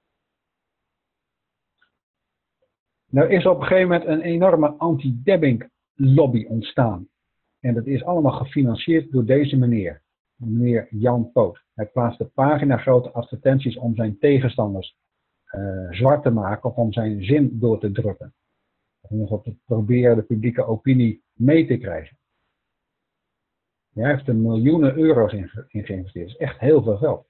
Nou is op een gegeven moment een enorme anti-dabbing lobby ontstaan. En dat is allemaal gefinancierd door deze meneer. Meneer Jan Poot. Hij plaatste pagina grote advertenties om zijn tegenstanders uh, zwart te maken of om zijn zin door te drukken. Of om te proberen de publieke opinie mee te krijgen. Hij heeft er miljoenen euro's in, in geïnvesteerd. Dat is echt heel veel geld.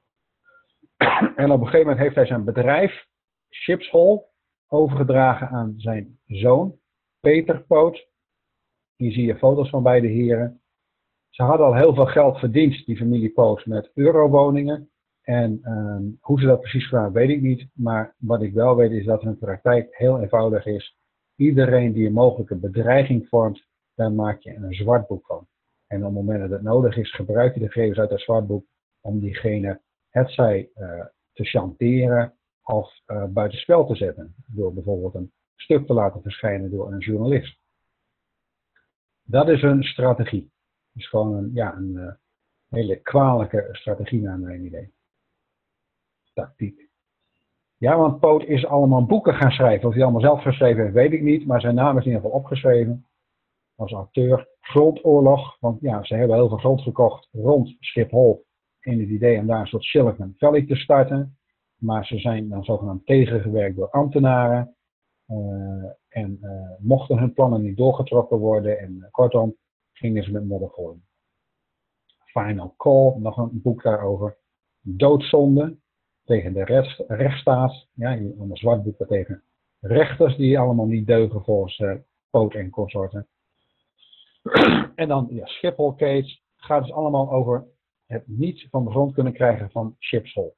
En op een gegeven moment heeft hij zijn bedrijf, Schipshol, overgedragen aan zijn zoon, Peter Poot. Hier zie je foto's van beide heren. Ze hadden al heel veel geld verdiend, die familie Poot, met eurowoningen. En um, hoe ze dat precies gedaan, weet ik niet. Maar wat ik wel weet is dat hun praktijk heel eenvoudig is. Iedereen die een mogelijke bedreiging vormt, daar maak je een zwartboek van. En op het moment dat het nodig is, gebruik je de gegevens uit dat zwartboek om diegene hetzij uh, te chanteren of uh, buitenspel te zetten. Door bijvoorbeeld een stuk te laten verschijnen door een journalist. Dat is een strategie. Het is gewoon een, ja, een uh, hele kwalijke strategie naar mijn idee. Tactiek. Ja, want Poot is allemaal boeken gaan schrijven. Of hij allemaal zelf geschreven heeft, weet ik niet. Maar zijn naam is in ieder geval opgeschreven. Als auteur. Grondoorlog. Want ja, ze hebben heel veel grond gekocht rond Schiphol. In het idee om daar een soort Silicon Valley te starten. Maar ze zijn dan zogenaamd tegengewerkt door ambtenaren. Uh, en uh, mochten hun plannen niet doorgetrokken worden. En uh, kortom, gingen ze met modder gooien. Final Call, nog een boek daarover. Doodzonde. Tegen de rechts, rechtsstaat. Ja, een zwart boek tegen rechters die allemaal niet deugen volgens uh, Poot en consorten. En dan ja, Schiphol Case. Gaat dus allemaal over het niet van de grond kunnen krijgen van Schiphol.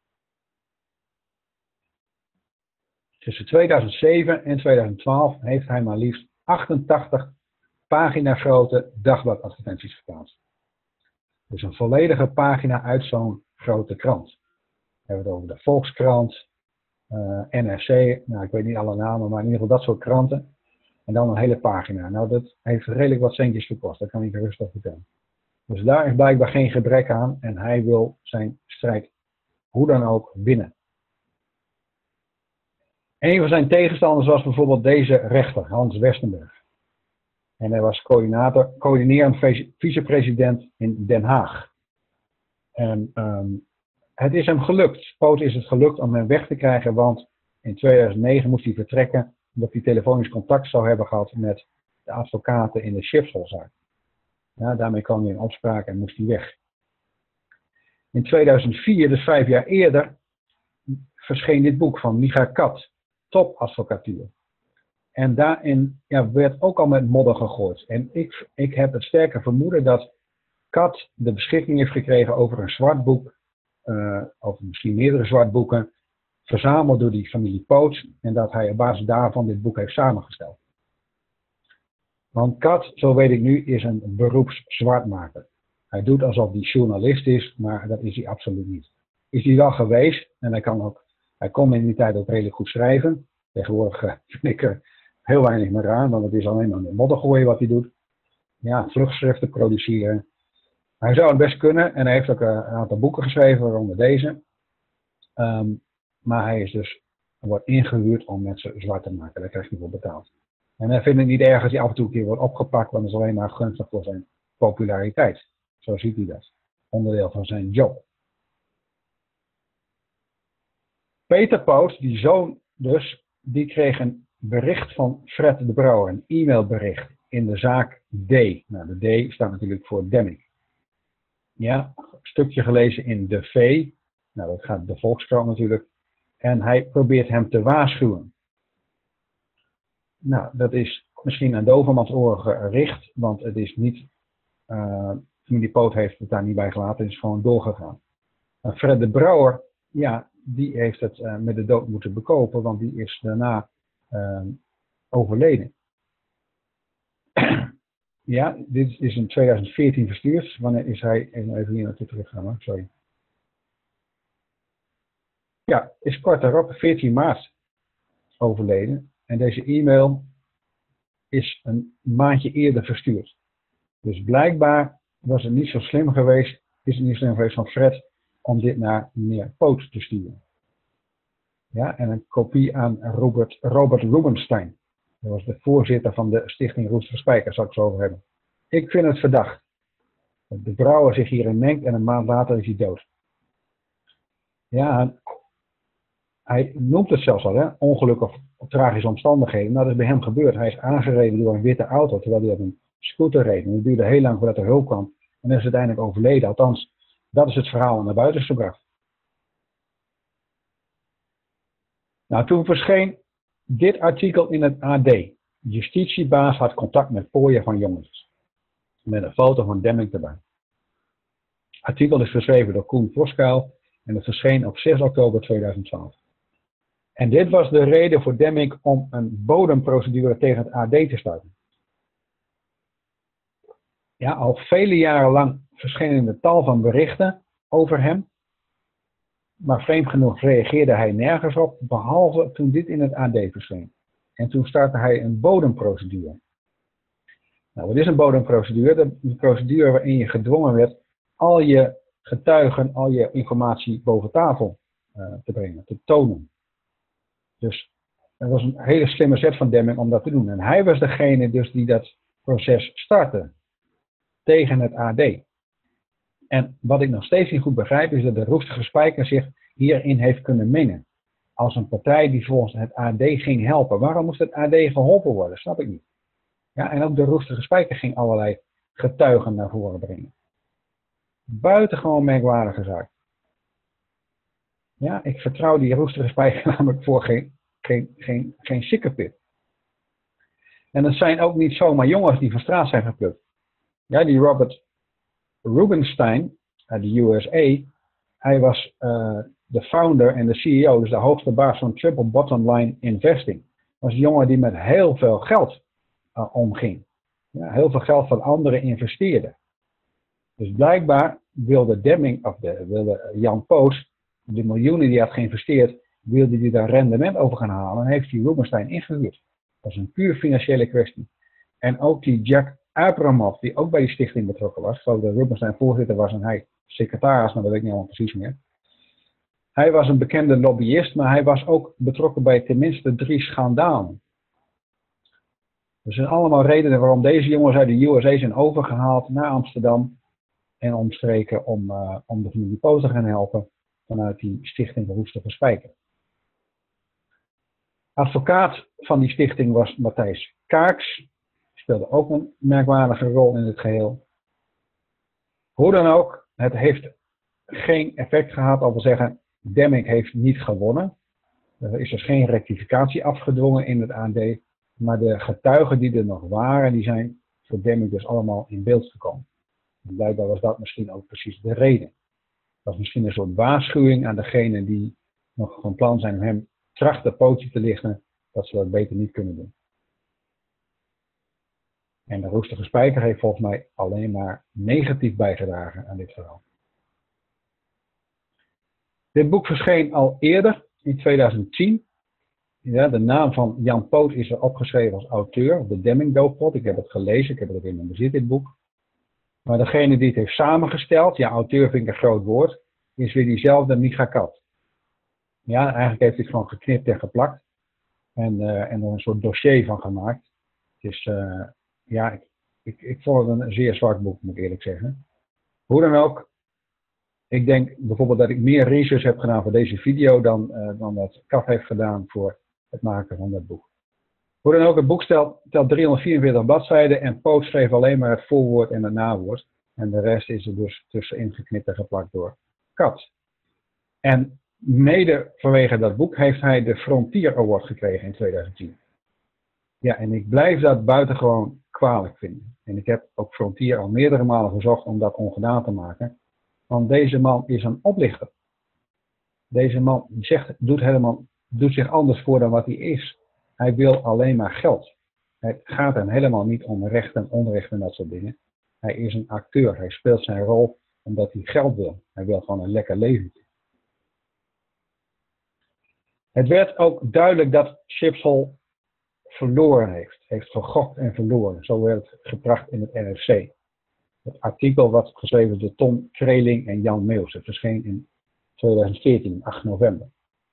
Tussen tweeduizend zeven en tweeduizend twaalf heeft hij maar liefst achtentachtig pagina grote dagbladadvertenties geplaatst. Dus een volledige pagina uit zo'n grote krant. We hebben het over de Volkskrant, uh, N R C, nou ik weet niet alle namen, maar in ieder geval dat soort kranten. En dan een hele pagina. Nou, dat heeft redelijk wat centjes gekost, dat kan ik rustig vertellen. Dus daar is blijkbaar geen gebrek aan en hij wil zijn strijd hoe dan ook winnen. Een van zijn tegenstanders was bijvoorbeeld deze rechter, Hans Westenberg. En hij was coördinator, coördinerend vicepresident in Den Haag. En um, het is hem gelukt, Poot is het gelukt om hem weg te krijgen, want in tweeduizend negen moest hij vertrekken omdat hij telefonisch contact zou hebben gehad met de advocaten in de Schipholzaak. Ja, daarmee kwam hij in opspraak en moest hij weg. In tweeduizend vier, dus vijf jaar eerder, verscheen dit boek van Micha Kat, Topadvocatuur. En daarin ja, werd ook al met modder gegooid. En ik, ik heb het sterke vermoeden dat Kat de beschikking heeft gekregen over een zwart boek, uh, of misschien meerdere zwartboeken, verzameld door die familie Poot, en dat hij op basis daarvan dit boek heeft samengesteld. Want Kat, zo weet ik nu, is een beroepszwartmaker. Hij doet alsof hij journalist is, maar dat is hij absoluut niet. Is hij wel geweest, en hij kan ook, hij kon in die tijd ook redelijk goed schrijven. Tegenwoordig uh, vind ik er heel weinig meer aan, want het is alleen maar een modder gooien wat hij doet. Ja, vluchtschriften produceren. Hij zou het best kunnen en hij heeft ook uh, een aantal boeken geschreven, waaronder deze. Um, maar hij is dus, wordt ingehuurd om mensen zwart te maken, daar krijgt hij voor betaald. En hij vindt het niet erg als hij af en toe een keer wordt opgepakt, want dat is alleen maar gunstig voor zijn populariteit. Zo ziet hij dat. Onderdeel van zijn job. Peter Poot, die zoon dus, die kreeg een bericht van Fred de Brouwer, een e-mailbericht in de zaak D. Nou, de D staat natuurlijk voor Demmink. Ja, een stukje gelezen in de V. Nou, dat gaat de Volkskrant natuurlijk. En hij probeert hem te waarschuwen. Nou, dat is misschien aan dovermans oren gericht, want het is niet, uh, familie Poot heeft het daar niet bij gelaten, het is gewoon doorgegaan. Uh, Fred de Brouwer, ja, die heeft het uh, met de dood moeten bekopen, want die is daarna uh, overleden. Ja, dit is in tweeduizend veertien verstuurd. Wanneer is hij, even hier naartoe teruggaan, hoor. Sorry. Ja, is kort daarop, veertien maart, overleden. En deze e-mail is een maandje eerder verstuurd. Dus blijkbaar was het niet zo slim geweest, is het niet slim geweest van Fred om dit naar meneer Poot te sturen. Ja, en een kopie aan Robert, Robert Rubenstein. Dat was de voorzitter van de stichting Roester Spijker, zal ik het zo over hebben. Ik vind het verdacht. Dat de Brouwer zich hierin mengt en een maand later is hij dood. Ja, hij noemt het zelfs al, hè? Ongeluk of, of tragische omstandigheden. Nou, dat is bij hem gebeurd. Hij is aangereden door een witte auto, terwijl hij op een scooter reed. En het duurde heel lang voordat er hulp kwam. En hij is uiteindelijk overleden. Althans, dat is het verhaal naar buiten gebracht. Nou, toen verscheen dit artikel in het A D. Justitiebaas had contact met pooien van jongens. Met een foto van Demmink erbij. Het artikel is geschreven door Koen Voskuil en het verscheen op zes oktober tweeduizend twaalf. En dit was de reden voor Demmink om een bodemprocedure tegen het A D te starten. Ja, al vele jaren lang verschenen er tal van berichten over hem. Maar vreemd genoeg reageerde hij nergens op, behalve toen dit in het A D verscheen. En toen startte hij een bodemprocedure. Nou, wat is een bodemprocedure? Dat is een procedure waarin je gedwongen werd al je getuigen, al je informatie boven tafel uh, te brengen, te tonen. Dus het was een hele slimme zet van Demmink om dat te doen. En hij was degene dus die dat proces startte tegen het A D. En wat ik nog steeds niet goed begrijp is dat de Roestige Spijker zich hierin heeft kunnen mengen. Als een partij die volgens het A D ging helpen. Waarom moest het A D geholpen worden? Snap ik niet. Ja, en ook de Roestige Spijker ging allerlei getuigen naar voren brengen. Buitengewoon merkwaardige zaak. Ja, ik vertrouw die Roestige Spijker namelijk voor geen, geen, geen, geen sikkepit. En het zijn ook niet zomaar jongens die van straat zijn geplukt. Ja, die Robert Rubenstein, uit de U S A. Hij was uh, de founder en de C E O, dus de hoogste baas van Triple Bottom Line Investing. Dat was een jongen die met heel veel geld uh, omging. Ja, heel veel geld van anderen investeerde. Dus blijkbaar wilde Deming, of de, wilde Jan Poot, de miljoenen die hij had geïnvesteerd, wilde hij daar rendement over gaan halen en heeft hij Rubenstein ingehuurd. Dat is een puur financiële kwestie. En ook die Jack Abramoff, die ook bij die stichting betrokken was, ik geloof dat Rubenstein voorzitter was en hij secretaris, maar dat weet ik niet helemaal precies meer. Hij was een bekende lobbyist, maar hij was ook betrokken bij tenminste drie schandalen. Dus er zijn allemaal redenen waarom deze jongens uit de U S A zijn overgehaald naar Amsterdam en omstreken om, uh, om de familie Poot te gaan helpen vanuit die stichting Roestige Spijker. Advocaat van die stichting was Matthijs Kaaks. Die speelde ook een merkwaardige rol in het geheel. Hoe dan ook, het heeft geen effect gehad, al wil zeggen, Deming heeft niet gewonnen. Er is dus geen rectificatie afgedwongen in het A D, maar de getuigen die er nog waren, die zijn voor Deming dus allemaal in beeld gekomen. En blijkbaar was dat misschien ook precies de reden. Dat was misschien een soort waarschuwing aan degenen die nog van plan zijn om hem trachten de pootje te lichten, dat ze dat beter niet kunnen doen. En de Roestige Spijker heeft volgens mij alleen maar negatief bijgedragen aan dit verhaal. Dit boek verscheen al eerder, in tweeduizend tien. Ja, de naam van Jan Poot is er opgeschreven als auteur, de Deming-doofpot. Ik heb het gelezen, ik heb het in mijn bezit, dit boek. Maar degene die het heeft samengesteld, ja, auteur vind ik een groot woord, is weer diezelfde Micha Kat. Ja, eigenlijk heeft hij het gewoon geknipt en geplakt. En, uh, en er een soort dossier van gemaakt. Dus uh, ja, ik, ik, ik vond het een zeer zwart boek, moet ik eerlijk zeggen. Hoe dan ook, ik denk bijvoorbeeld dat ik meer research heb gedaan voor deze video dan, uh, dan dat Kat heeft gedaan voor het maken van dat boek. Hoe dan ook, het boek telt, telt driehonderdvierenveertig bladzijden en Poot schreef alleen maar het voorwoord en het nawoord. En de rest is er dus tussenin geknipt en geplakt door Kat. En mede vanwege dat boek heeft hij de Frontier Award gekregen in tweeduizend tien. Ja, en ik blijf dat buitengewoon kwalijk vinden. En ik heb ook Frontier al meerdere malen gezocht om dat ongedaan te maken. Want deze man is een oplichter. Deze man zegt, doet, helemaal, doet zich anders voor dan wat hij is. Hij wil alleen maar geld. Het gaat hem helemaal niet om recht en onrecht en dat soort dingen. Hij is een acteur. Hij speelt zijn rol omdat hij geld wil. Hij wil gewoon een lekker leven. Het werd ook duidelijk dat Chipsol verloren heeft. Heeft gegokt en verloren. Zo werd het gebracht in het N R C. Het artikel was geschreven door Tom Kreling en Jan Meeuws. Het verscheen in tweeduizend veertien, acht november.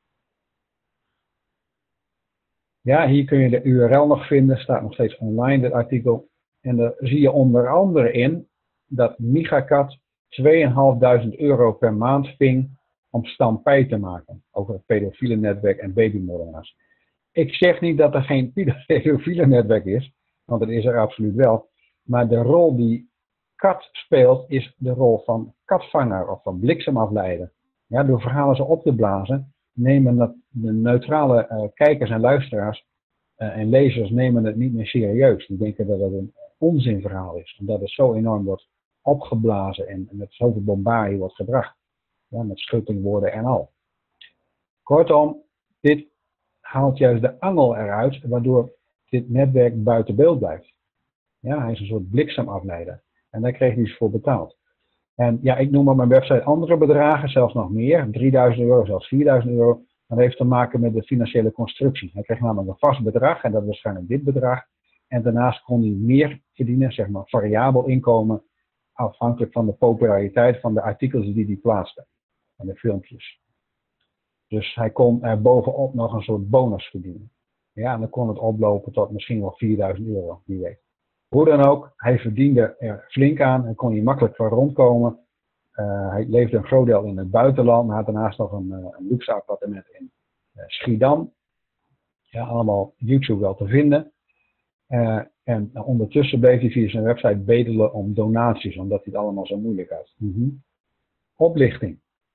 Ja, hier kun je de U R L nog vinden. Staat nog steeds online, dit artikel. En daar zie je onder andere in dat Micha Kat tweeduizend euro per maand ving om stampij te maken over het pedofiele netwerk en babymoordenaars. Ik zeg niet dat er geen pedofiele netwerk is, want dat is er absoluut wel. Maar de rol die Kat speelt is de rol van katvanger of van bliksemafleider. Ja, door verhalen zo op te blazen nemen dat de neutrale uh, kijkers en luisteraars uh, en lezers nemen het niet meer serieus. Die denken dat het een onzinverhaal is, omdat het zo enorm wordt opgeblazen en met zoveel bombardie wordt gebracht. Ja, met schuttingwoorden en al. Kortom, dit haalt juist de angel eruit, waardoor dit netwerk buiten beeld blijft. Ja, hij is een soort bliksemafleider. En daar kreeg hij dus voor betaald. En ja, ik noem op mijn website andere bedragen, zelfs nog meer. drieduizend euro, zelfs vierduizend euro. Dat heeft te maken met de financiële constructie. Hij kreeg namelijk een vast bedrag, en dat was waarschijnlijk dit bedrag. En daarnaast kon hij meer verdienen, zeg maar variabel inkomen, afhankelijk van de populariteit van de artikels die hij plaatste. En de filmpjes. Dus hij kon er bovenop nog een soort bonus verdienen. Ja, en dan kon het oplopen tot misschien wel vierduizend euro, wie weet. Hoe dan ook, hij verdiende er flink aan en kon hier makkelijk van rondkomen. Uh, hij leefde een groot deel in het buitenland, maar had daarnaast nog een, uh, een luxe appartement in uh, Schiedam. Ja, allemaal YouTube wel te vinden. Uh, en uh, ondertussen bleef hij via zijn website bedelen om donaties, omdat hij het allemaal zo moeilijk had. Mm-hmm. Oplichting.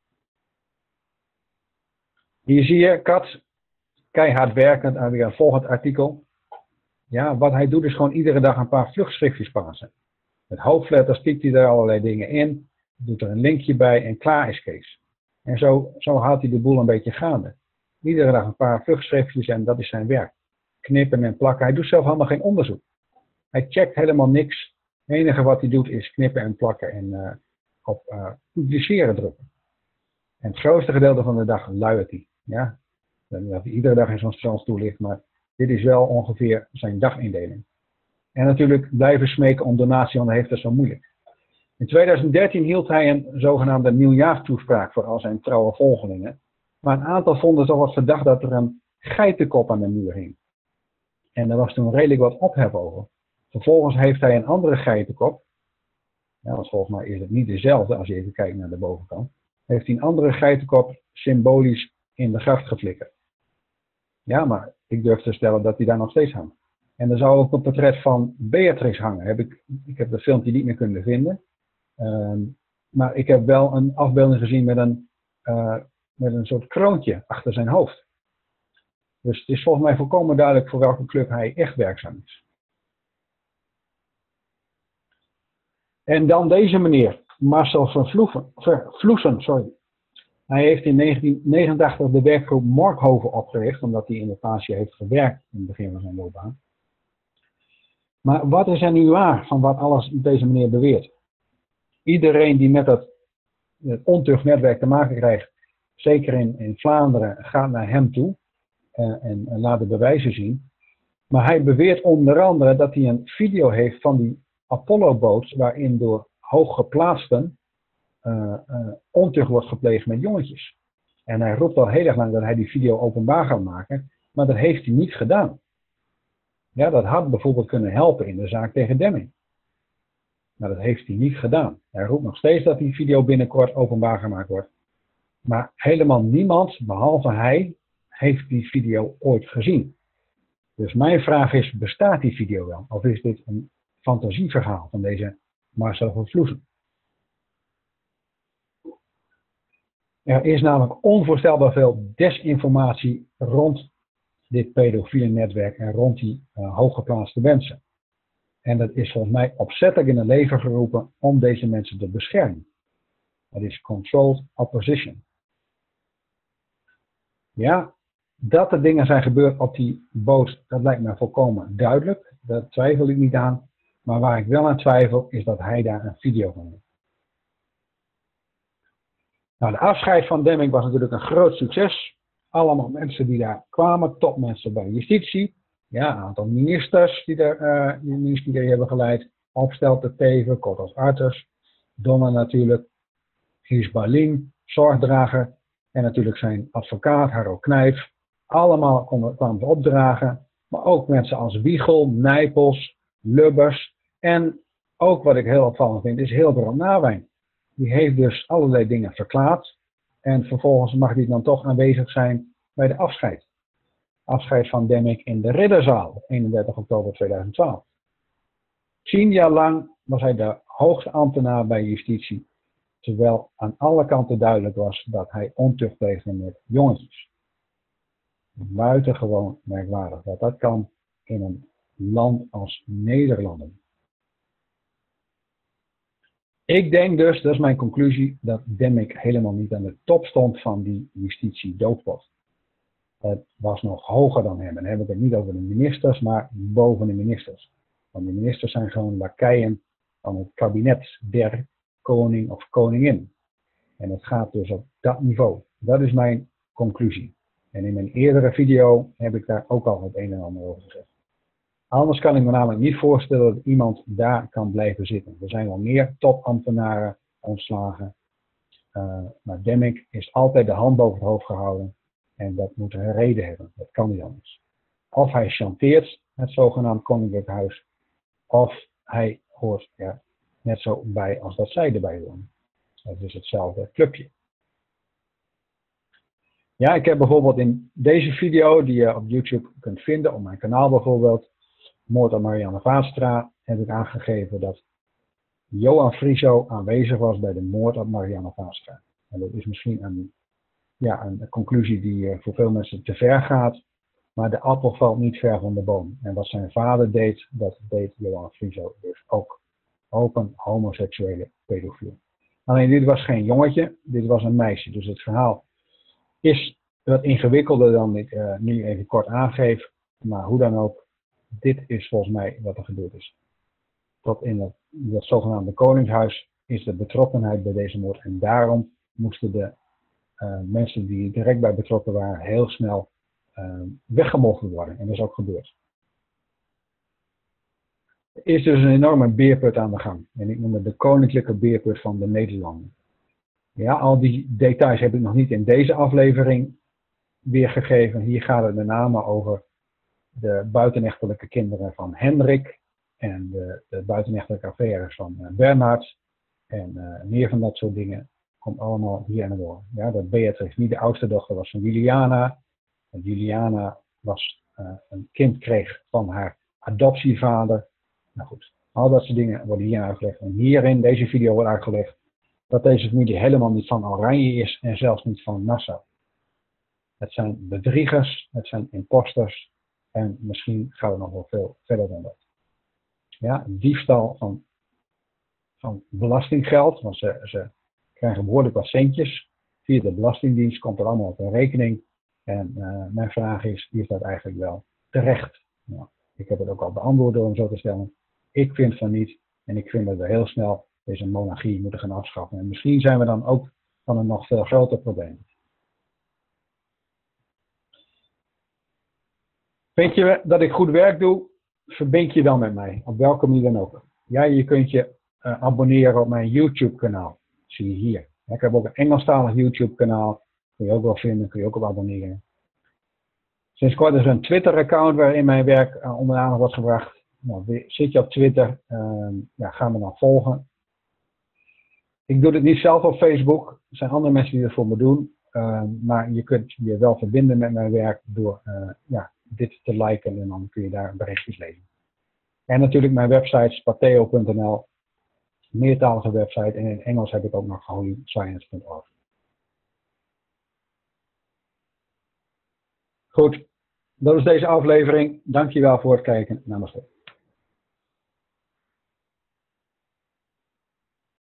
Hier zie je Kat, keihard werkend, en weer een volgend artikel. Ja, wat hij doet is gewoon iedere dag een paar vluchtschriftjes passen. Met hoofdletters typt hij er allerlei dingen in. doet er een linkje bij en klaar is Kees. En zo, zo houdt hij de boel een beetje gaande. Iedere dag een paar vluchtschriftjes en dat is zijn werk. Knippen en plakken. Hij doet zelf helemaal geen onderzoek. Hij checkt helemaal niks. Het enige wat hij doet is knippen en plakken en uh, op uh, publiceren drukken. En het grootste gedeelte van de dag luiert hij. Ja? Dat hij iedere dag in zo'n strandstoel ligt, maar dit is wel ongeveer zijn dagindeling. En natuurlijk blijven smeken om donatie, want hij heeft het zo moeilijk. In tweeduizend dertien hield hij een zogenaamde nieuwjaarstoespraak voor al zijn trouwe volgelingen. Maar een aantal vonden toch wat verdacht dat er een geitenkop aan de muur hing. En daar was toen redelijk wat ophef over. Vervolgens heeft hij een andere geitenkop. Ja, want volgens mij is het niet dezelfde als je even kijkt naar de bovenkant. Heeft hij een andere geitenkop symbolisch in de gracht geflikkerd. Ja, maar ik durf te stellen dat hij daar nog steeds hangt. En er zou ook een portret van Beatrix hangen. Heb ik, ik heb dat filmpje niet meer kunnen vinden. Um, maar ik heb wel een afbeelding gezien met een, uh, met een soort kroontje achter zijn hoofd. Dus het is volgens mij volkomen duidelijk voor welke club hij echt werkzaam is. En dan deze meneer, Marcel Vervloesen, Vervloesen, sorry. Hij heeft in negentien negenentachtig de werkgroep Morkhoven opgericht, omdat hij in de Paasje heeft gewerkt in het begin van zijn loopbaan. Maar wat is er nu waar van wat alles deze meneer beweert? Iedereen die met dat het ontuchtnetwerk te maken krijgt, zeker in, in Vlaanderen, gaat naar hem toe en, en, en laat de bewijzen zien. Maar hij beweert onder andere dat hij een video heeft van die Apollo-boot waarin door hooggeplaatsten uh, uh, ontucht wordt gepleegd met jongetjes. En hij roept al heel erg lang dat hij die video openbaar gaat maken, maar dat heeft hij niet gedaan. Ja, dat had bijvoorbeeld kunnen helpen in de zaak tegen Demming. Maar dat heeft hij niet gedaan. Hij roept nog steeds dat die video binnenkort openbaar gemaakt wordt. Maar helemaal niemand, behalve hij, heeft die video ooit gezien. Dus mijn vraag is, bestaat die video wel? Of is dit een fantasieverhaal van deze Marcel Vervloesen? Er is namelijk onvoorstelbaar veel desinformatie rond dit pedofiele netwerk en rond die uh, hooggeplaatste mensen. En dat is volgens mij opzettelijk in het leven geroepen om deze mensen te beschermen. Dat is controlled opposition. Ja, dat er dingen zijn gebeurd op die boot, dat lijkt me volkomen duidelijk. Daar twijfel ik niet aan. Maar waar ik wel aan twijfel, is dat hij daar een video van heeft. Nou, de afscheid van Demming was natuurlijk een groot succes. Allemaal mensen die daar kwamen, topmensen bij justitie. Ja, een aantal ministers die er, uh, die ministerie hebben geleid. Opstelten Teven, Cottos Arters, Donner natuurlijk, Gies Balin, zorgdrager en natuurlijk zijn advocaat Harold Knijf. Allemaal konden, kwamen ze opdragen, maar ook mensen als Wiegel, Nijpels, Lubbers en ook wat ik heel opvallend vind is Hilbrand Nawijn. Die heeft dus allerlei dingen verklaard en vervolgens mag hij dan toch aanwezig zijn bij de afscheid. Afscheid van Demming in de Ridderzaal op eenendertig oktober tweeduizend twaalf. Tien jaar lang was hij de hoogste ambtenaar bij justitie, terwijl aan alle kanten duidelijk was dat hij ontucht pleegde met jongetjes. Buitengewoon merkwaardig dat dat kan in een land als Nederland. Ik denk dus, dat is mijn conclusie, dat Demming helemaal niet aan de top stond van die justitie-doofpot. Het was nog hoger dan hem. En dan heb ik het niet over de ministers, maar boven de ministers. Want de ministers zijn gewoon lakeien van het kabinet der koning of koningin. En het gaat dus op dat niveau. Dat is mijn conclusie. En in mijn eerdere video heb ik daar ook al het een en ander over gezegd. Anders kan ik me namelijk niet voorstellen dat iemand daar kan blijven zitten. Er zijn wel meer topambtenaren ontslagen. Uh, maar Demming is altijd de hand boven het hoofd gehouden. En dat moet een reden hebben. Dat kan niet anders. Of hij chanteert het zogenaamd koninklijk huis. Of hij hoort er net zo bij als dat zij erbij horen. Het is hetzelfde clubje. Ja, ik heb bijvoorbeeld in deze video die je op YouTube kunt vinden, op mijn kanaal bijvoorbeeld, Moord op Marianne Vaatstra, heb ik aangegeven dat Johan Frieso aanwezig was bij de moord op Marianne Vaatstra. En dat is misschien een, ja, een conclusie die voor veel mensen te ver gaat, maar de appel valt niet ver van de boom. En wat zijn vader deed, dat deed Johan Frieso dus ook. Ook een homoseksuele pedofiel. Alleen dit was geen jongetje, dit was een meisje. Dus het verhaal is wat ingewikkelder dan ik uh, nu even kort aangeef. Maar hoe dan ook, dit is volgens mij wat er gebeurd is. Tot in het, dat zogenaamde Koningshuis is de betrokkenheid bij deze moord. En daarom moesten de uh, mensen die direct bij betrokken waren heel snel uh, weggemogen worden. En dat is ook gebeurd. Er is dus een enorme beerput aan de gang. En ik noem het de koninklijke beerput van de Nederlanden. Ja, al die details heb ik nog niet in deze aflevering weergegeven. Hier gaat het met name over de buitenechtelijke kinderen van Hendrik. En de, de buitenechtelijke affaires van uh, Bernhard. En uh, meer van dat soort dingen komt allemaal hier aan de orde. Ja, dat Beatrix niet de oudste dochter was van Juliana. En Juliana was, uh, een kind kreeg van haar adoptievader. Nou goed, al dat soort dingen worden hier uitgelegd. En hier in deze video wordt uitgelegd dat deze familie helemaal niet van Oranje is en zelfs niet van Nassau. Het zijn bedriegers, het zijn imposters en misschien gaan we nog wel veel verder dan dat. Ja, diefstal van, van belastinggeld, want ze, ze krijgen behoorlijk wat centjes. Via de Belastingdienst komt er allemaal op een rekening. En uh, mijn vraag is, is dat eigenlijk wel terecht? Nou, ik heb het ook al beantwoord door hem zo te stellen. Ik vind van niet en ik vind dat we heel snel deze monarchie moeten gaan afschaffen. En misschien zijn we dan ook van een nog veel groter probleem. Vind je dat ik goed werk doe? Verbind je dan met mij, op welke manier dan ook. Ja, je kunt je uh, abonneren op mijn YouTube kanaal. Zie je hier. Ik heb ook een Engelstalig YouTube kanaal. Kun je ook wel vinden, kun je ook op abonneren. Sinds kort is er een Twitter account waarin mijn werk uh, onder de aandacht wordt gebracht. Nou, zit je op Twitter, uh, ja, ga me dan volgen. Ik doe het niet zelf op Facebook. Er zijn andere mensen die dat voor me doen. Uh, maar je kunt je wel verbinden met mijn werk door uh, ja, dit te liken en dan kun je daar berichtjes lezen. En natuurlijk mijn website spateo punt n l, meertalige website en in Engels heb ik ook nog holy science punt org. Goed, dat is deze aflevering. Dankjewel voor het kijken. Namaste.